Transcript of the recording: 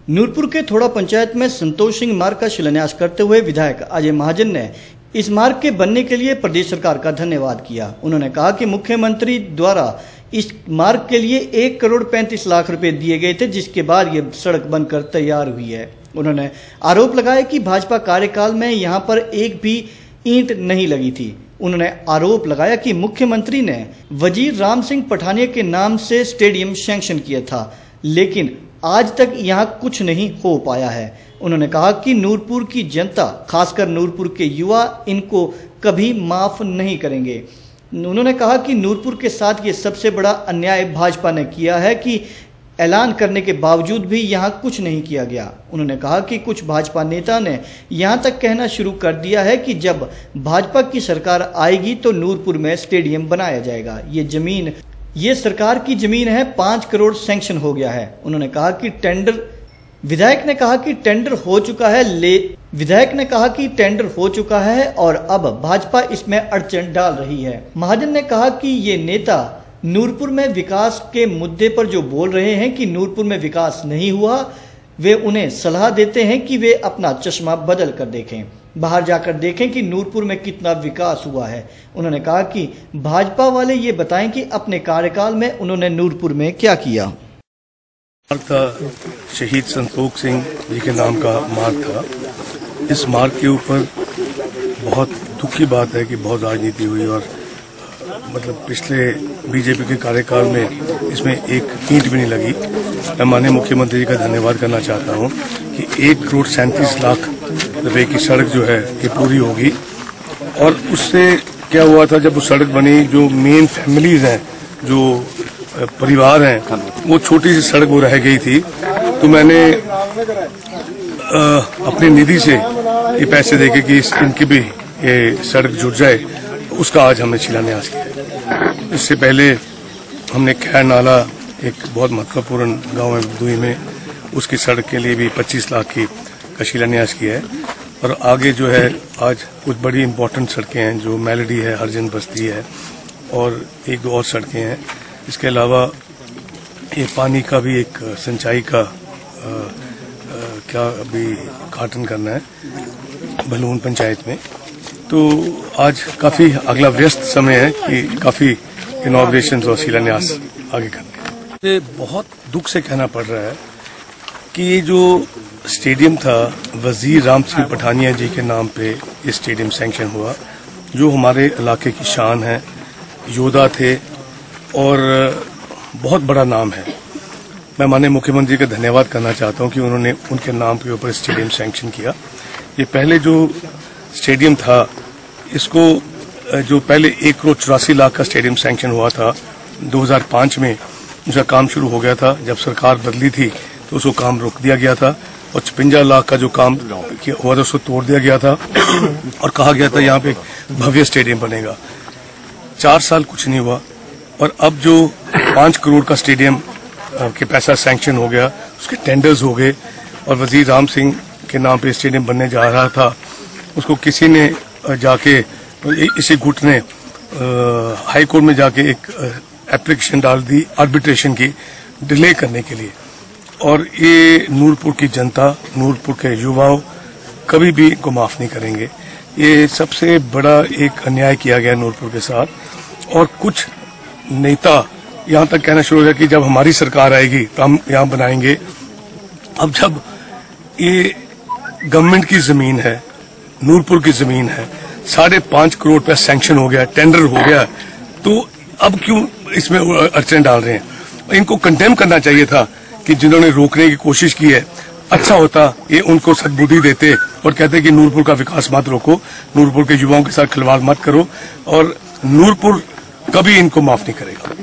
नूरपुर के थोड़ा पंचायत में संतोष सिंह मार्ग का शिलान्यास करते हुए विधायक अजय महाजन ने इस मार्ग के बनने के लिए प्रदेश सरकार का धन्यवाद किया। उन्होंने कहा कि मुख्यमंत्री द्वारा इस मार्ग के लिए 1,35,00,000 रुपए दिए गए थे, जिसके बाद ये सड़क बनकर तैयार हुई है। उन्होंने आरोप लगाया कि भाजपा कार्यकाल में यहाँ पर एक भी ईंट नहीं लगी थी। उन्होंने आरोप लगाया कि मुख्यमंत्री ने वजीर राम सिंह पठानिया के नाम से स्टेडियम सैंक्शन किया था, लेकिन आज तक यहाँ कुछ नहीं हो पाया है। उन्होंने कहा कि नूरपुर की जनता, खासकर नूरपुर के युवा, इनको कभी माफ नहीं करेंगे। उन्होंने कहा कि नूरपुर के साथ ये सबसे बड़ा अन्याय भाजपा ने किया है कि ऐलान करने के बावजूद भी यहाँ कुछ नहीं किया गया। उन्होंने कहा कि कुछ भाजपा नेता ने यहाँ तक कहना शुरू कर दिया है कि जब भाजपा की सरकार आएगी तो नूरपुर में स्टेडियम बनाया जाएगा। ये सरकार की जमीन है, 5 करोड़ सैंक्शन हो गया है। उन्होंने कहा कि विधायक ने कहा कि टेंडर हो चुका है और अब भाजपा इसमें अड़चन डाल रही है। महाजन ने कहा कि ये नेता नूरपुर में विकास के मुद्दे पर जो बोल रहे हैं कि नूरपुर में विकास नहीं हुआ, वे उन्हें सलाह देते हैं कि वे अपना चश्मा बदल कर देखें, बाहर जाकर देखें कि नूरपुर में कितना विकास हुआ है। उन्होंने कहा कि भाजपा वाले ये बताएं कि अपने कार्यकाल में उन्होंने नूरपुर में क्या किया। मार्ग था शहीद संतोष सिंह जी के नाम का मार्ग था। इस मार्ग के ऊपर बहुत दुख की बात है कि बहुत राजनीति हुई और मतलब पिछले बीजेपी के कार्यकाल में इसमें एक ईंट भी नहीं लगी। मैं माननीय मुख्यमंत्री जी का धन्यवाद करना चाहता हूं कि 1,37,00,000 रुपए की सड़क जो है ये पूरी होगी। और उससे क्या हुआ था, जब वो सड़क बनी, जो मेन फैमिलीज हैं, जो परिवार हैं, वो छोटी सी सड़क वो रह गई थी। तो मैंने अपनी निधि से ये पैसे देके कि इनकी भी ये सड़क जुड़ जाए, उसका आज हमने शिलान्यास किया। इससे पहले हमने खैर नाला, एक बहुत महत्वपूर्ण गांव है दुई में, उसकी सड़क के लिए भी 25 लाख का शिलान्यास किया है। और आगे जो है आज कुछ बड़ी इंपॉर्टेंट सड़कें हैं, जो मेलोडी है, हरजन बस्ती है और एक दो और सड़कें हैं। इसके अलावा ये पानी का भी एक सिंचाई का क्या अभी उद्घाटन करना है भलून पंचायत में। तो आज काफी अगला व्यस्त समय है कि काफी इनॉग्रेशन और शिलान्यास आगे करने हैं। बहुत दुख से कहना पड़ रहा है कि ये जो स्टेडियम था, वजीर राम सिंह पठानिया जी के नाम पे ये स्टेडियम सैंक्शन हुआ, जो हमारे इलाके की शान है, योद्धा थे और बहुत बड़ा नाम है। मैं माननीय मुख्यमंत्री का धन्यवाद करना चाहता हूं कि उन्होंने उनके नाम के ऊपर स्टेडियम सैंक्शन किया। ये पहले जो स्टेडियम था, इसको जो पहले 1,84,00,000 का स्टेडियम सैंक्शन हुआ था 2005 में, उसका काम शुरू हो गया था। जब सरकार बदली थी तो उसको काम रोक दिया गया था और 56 लाख का जो काम हुआ था उसको तोड़ दिया गया था और कहा गया था यहाँ पे भव्य स्टेडियम बनेगा। 4 साल कुछ नहीं हुआ और अब जो 5 करोड़ का स्टेडियम के पैसा सैंक्शन हो गया, उसके टेंडर्स हो गए और वजीर राम सिंह के नाम पे स्टेडियम बनने जा रहा था, उसको किसी ने जाके, इसी गुट ने हाई कोर्ट में जाके एक एप्लीकेशन डाल दी आर्बिट्रेशन की, डिले करने के लिए। और ये नूरपुर की जनता, नूरपुर के युवाओं कभी भी इनको माफ नहीं करेंगे। ये सबसे बड़ा एक अन्याय किया गया नूरपुर के साथ। और कुछ नेता यहाँ तक कहना शुरू हो गया कि जब हमारी सरकार आएगी तो हम यहाँ बनाएंगे। अब जब ये गवर्नमेंट की जमीन है, नूरपुर की जमीन है, 5.5 करोड़ रुपया सैंक्शन हो गया, टेंडर हो गया, तो अब क्यों इसमें अड़चन डाल रहे हैं? इनको कंडेम करना चाहिए था कि जिन्होंने रोकने की कोशिश की है। अच्छा होता ये उनको सद्बुद्धि देते और कहते कि नूरपुर का विकास मत रोको, नूरपुर के युवाओं के साथ खिलवाड़ मत करो, और नूरपुर कभी इनको माफ नहीं करेगा।